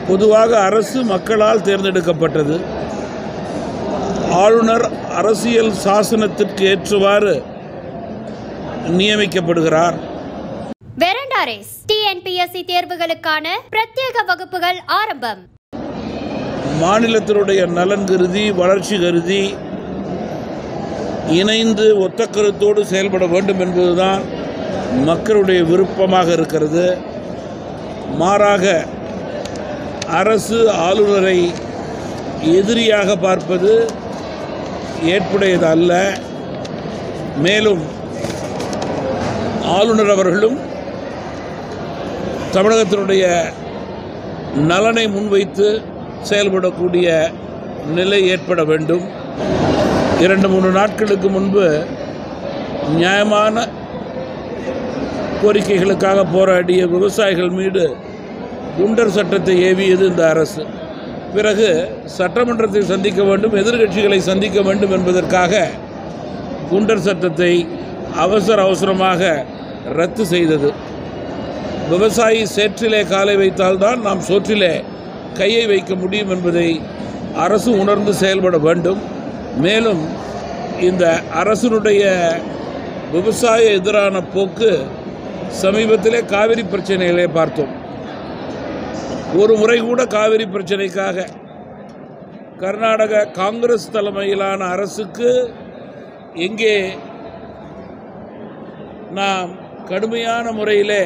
பொதுவாக அரசு மக்களால் தேர்ந்தெடுக்கப்பட்டது. ஆளுநர் அரசியல் சாசனத்திற்கு ஏற்றவாறு நியமிக்கப்படுகிறார். வெரண்டாரேஸ் டிஎன்பிஎஸ்சி தேர்வுகளுக்கான பிரத்யேக வகுப்புகள் ஆரம்பம். மாநிலத்தினுடைய நலன் கருதி, வளர்ச்சி கருதி இணைந்து ஒத்த கருத்தோடு செயல்பட வேண்டும் என்பதுதான் மக்களுடைய விருப்பமாக இருக்கிறது. மாறாக அரசு ஆளுநரை எதிரியாக பார்ப்பது ஏற்புடையது அல்ல. மேலும் ஆளுநர் அவர்களும் தமிழகத்தினுடைய நலனை முன்வைத்து செயல்படக்கூடிய நிலை ஏற்பட வேண்டும். 2-3 நாட்களுக்கு முன்பு நியாயமான கோரிக்கைகளுக்காக போராடிய விவசாயிகள் மீது குண்டர் சட்டத்தை ஏவியது இந்த அரசு. பிறகு சட்டமன்றத்தை சந்திக்க வேண்டும், எதிர்க்கட்சிகளை சந்திக்க வேண்டும் என்பதற்காக குண்டர் சட்டத்தை அவசரமாக ரத்து செய்தது. விவசாயி சேற்றிலே காலை வைத்தால்தான் நாம் சோற்றிலே கையை வைக்க முடியும் என்பதை அரசு உணர்ந்து செயல்பட வேண்டும். மேலும் இந்த அரசினுடைய விவசாய எதிரான போக்கு சமீபத்திலே காவிரி பிரச்சனைகளை பார்த்தோம். ஒரு முறை கூட காவிரி பிரச்சனைக்காக கர்நாடக காங்கிரஸ் தலைமையிலான அரசுக்கு எங்கே நாம் கடுமையான முறையிலே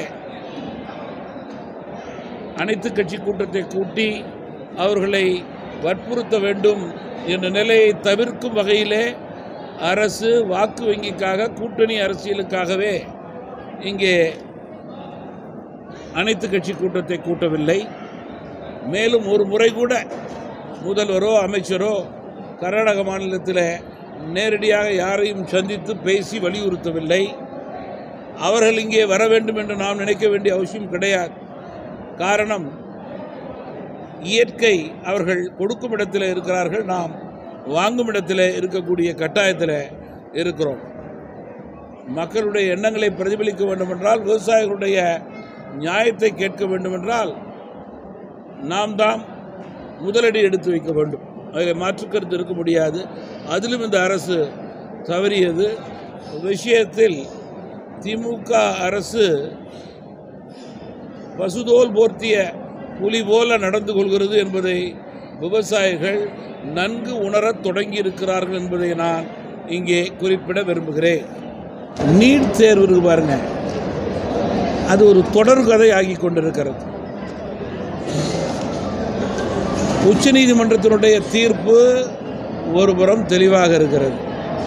அனைத்து கட்சி கூட்டத்தை கூட்டி அவர்களை வற்புறுத்த வேண்டும் என்ற நிலையை தவிர்க்கும் வகையிலே அரசு வாக்கு வங்கிக்காக, கூட்டணி அரசியலுக்காகவே இங்கே அனைத்து கட்சி கூட்டத்தை கூட்டவில்லை. மேலும் ஒரு முறை கூட முதல்வரோ அமைச்சரோ கர்நாடக மாநிலத்தில் நேரடியாக யாரையும் சந்தித்து பேசி வலியுறுத்தவில்லை. அவர்கள் இங்கே வர வேண்டும் என்று நாம் நினைக்க வேண்டிய அவசியம் கிடையாது. காரணம், இயற்கை அவர்கள் கொடுக்கும் இடத்தில் இருக்கிறார்கள், நாம் வாங்கும் இடத்தில் இருக்கக்கூடிய கட்டாயத்தில் இருக்கிறோம். மக்களுடைய எண்ணங்களை பிரதிபலிக்க வேண்டுமென்றால், விவசாயிகளுடைய நியாயத்தை கேட்க வேண்டுமென்றால் நாம் தான் முதலடி எடுத்து வைக்க வேண்டும். அதில் மாற்றுக்கருத்து இருக்க முடியாது. அதிலும் இந்த அரசு தவறியது. விஷயத்தில் திமுக அரசு பசுதோல் போர்த்திய புலி போல நடந்து கொள்கிறது என்பதை விவசாயிகள் நன்கு உணரத் தொடங்கி இருக்கிறார்கள் என்பதை நான் இங்கே குறிப்பிட விரும்புகிறேன். நீட் தேர்வு பாருங்க, அது ஒரு தொடர் கதை ஆகி கொண்டிருக்கிறது. உச்சநீதிமன்றத்தினுடைய தீர்ப்பு ஒருபுறம் தெளிவாக இருக்கிறது,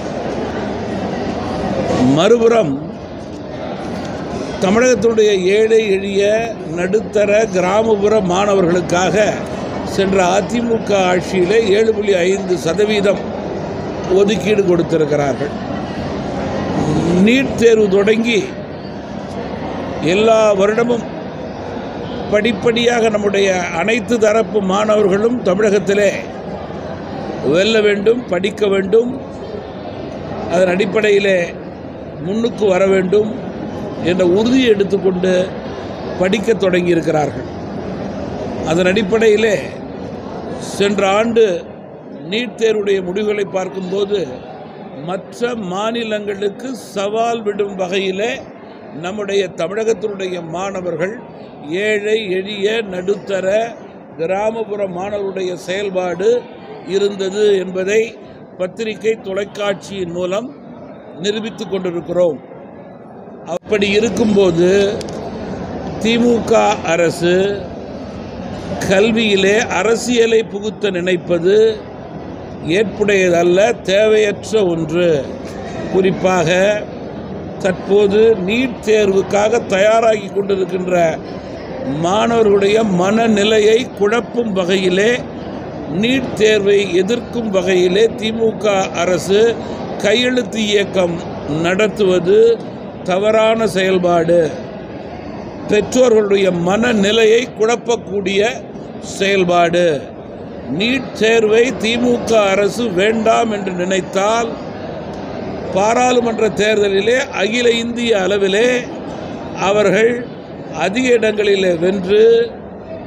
மறுபுறம் தமிழகத்தினுடைய ஏழை எளிய நடுத்தர கிராமப்புற மாணவர்களுக்காக சென்ற அதிமுக ஆட்சியிலே 7.5% ஒதுக்கீடு கொடுத்திருக்கிறார்கள். நீட் தேர்வு தொடங்கி எல்லா வருடமும் படிப்படியாக நம்முடைய அனைத்து தரப்பு மாணவர்களும் தமிழகத்திலே வெல்ல வேண்டும், படிக்க வேண்டும், அதன் அடிப்படையிலே முன்னுக்கு வர வேண்டும் என்ற உறுதியை எடுத்துக்கொண்டு படிக்க தொடங்கியிருக்கிறார்கள். அதன் அடிப்படையிலே சென்ற ஆண்டு நீட் தேர்வுடைய முடிவுகளை பார்க்கும்போது மற்ற மாநிலங்களுக்கு சவால் விடும் வகையிலே நம்முடைய தமிழகத்தினுடைய மாணவர்கள், ஏழை எளிய நடுத்தர கிராமப்புற மாணவருடைய செயல்பாடு இருந்தது என்பதை பத்திரிகை தொலைக்காட்சியின் மூலம் நிரூபித்து கொண்டிருக்கிறோம். அப்படி இருக்கும்போது திமுக அரசு கல்வியிலே அரசியலை புகுத்த நினைப்பது ஏற்புடையதல்ல, தேவையற்ற ஒன்று. குறிப்பாக தற்போது நீட் தேர்வுக்காக தயாராகி கொண்டிருக்கின்ற மாணவர்களுடைய மனநிலையை குழப்பும் வகையிலே, நீட் தேர்வை எதிர்க்கும் வகையிலே திமுக அரசு கையெழுத்து இயக்கம் நடத்துவது தவறான செயல்பாடு. பெற்றோர்களுடைய மனநிலையை குழப்பக்கூடிய செயல்பாடு. நீட் தேர்வை திமுக அரசு வேண்டாம் என்று நினைத்தால் பாராளுமன்ற தேர்தலிலே அகில இந்திய அளவிலே அவர்கள் அதிக இடங்களிலே வென்று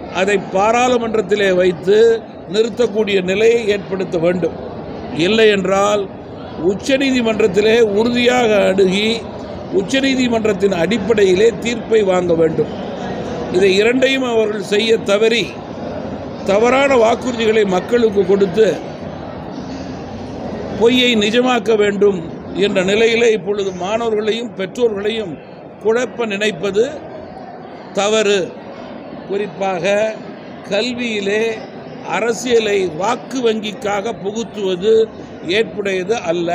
அதை பாராளுமன்றத்திலே வைத்து நிறுத்தக்கூடிய நிலையை ஏற்படுத்த வேண்டும். இல்லை என்றால் உச்சநீதிமன்றத்திலே உறுதியாக அணுகி உச்சநீதிமன்றத்தின் அடிப்படையிலே தீர்ப்பை வாங்க வேண்டும். இதை இரண்டையும் அவர்கள் செய்ய தவறி தவறான வாக்குறுதிகளை மக்களுக்கு கொடுத்து பொய்யை நிஜமாக்க வேண்டும் என்ற நிலையிலே இப்பொழுது மாணவர்களையும் பெற்றோர்களையும் குழப்ப நினைப்பது தவறு. குறிப்பாக கல்வியிலே அரசியலை வாக்கு வங்கிக்காக புகுத்துவது ஏற்புடையது அல்ல.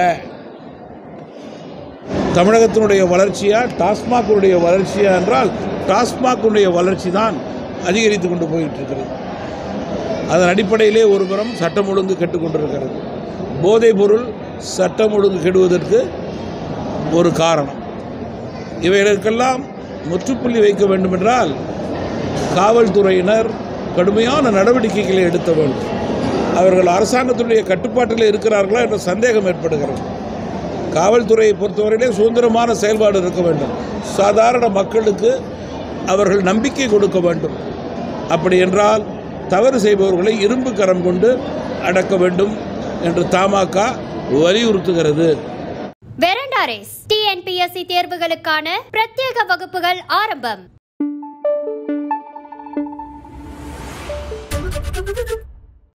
தமிழகத்தினுடைய வளர்ச்சியா டாஸ்மாகுடைய வளர்ச்சியா என்றால் டாஸ்மாகுடைய வளர்ச்சி தான் அதிகரித்து கொண்டு போயிட்டு இருக்கிறது. அதன் அடிப்படையிலே ஒருபுறம் சட்டம் ஒழுங்கு கெட்டுக்கொண்டிருக்கிறது. போதைப் பொருள் சட்டம் ஒழுங்கு கெடுவதற்கு ஒரு காரணம். இவைகளுக்கெல்லாம் முற்றுப்புள்ளி வைக்க வேண்டுமென்றால் காவல்துறையினர் கடுமையான நடவடிக்கைகளை எடுக்க வேண்டும். அவர்கள் அரசாங்கத்துடைய கட்டுப்பாட்டில் இருக்கிறார்களா என்ற சந்தேகம் ஏற்படுகிறது. காவல்துறையை பொறுத்தவரையிலே சுதந்திரமான செயல்பாடு இருக்க வேண்டும். சாதாரண மக்களுக்கு அவர்கள் நம்பிக்கை கொடுக்க வேண்டும். அப்படி என்றால் தவறு செய்பவர்களை இரும்பு கரம் கொண்டு அடக்க வேண்டும் என்று தமாக வலியுறுத்துகிறது. வெரண்டா ரேஸ் TNPSC தேர்வுகளுக்கான பிரத்யேக வகுப்புகள் ஆரம்பம்.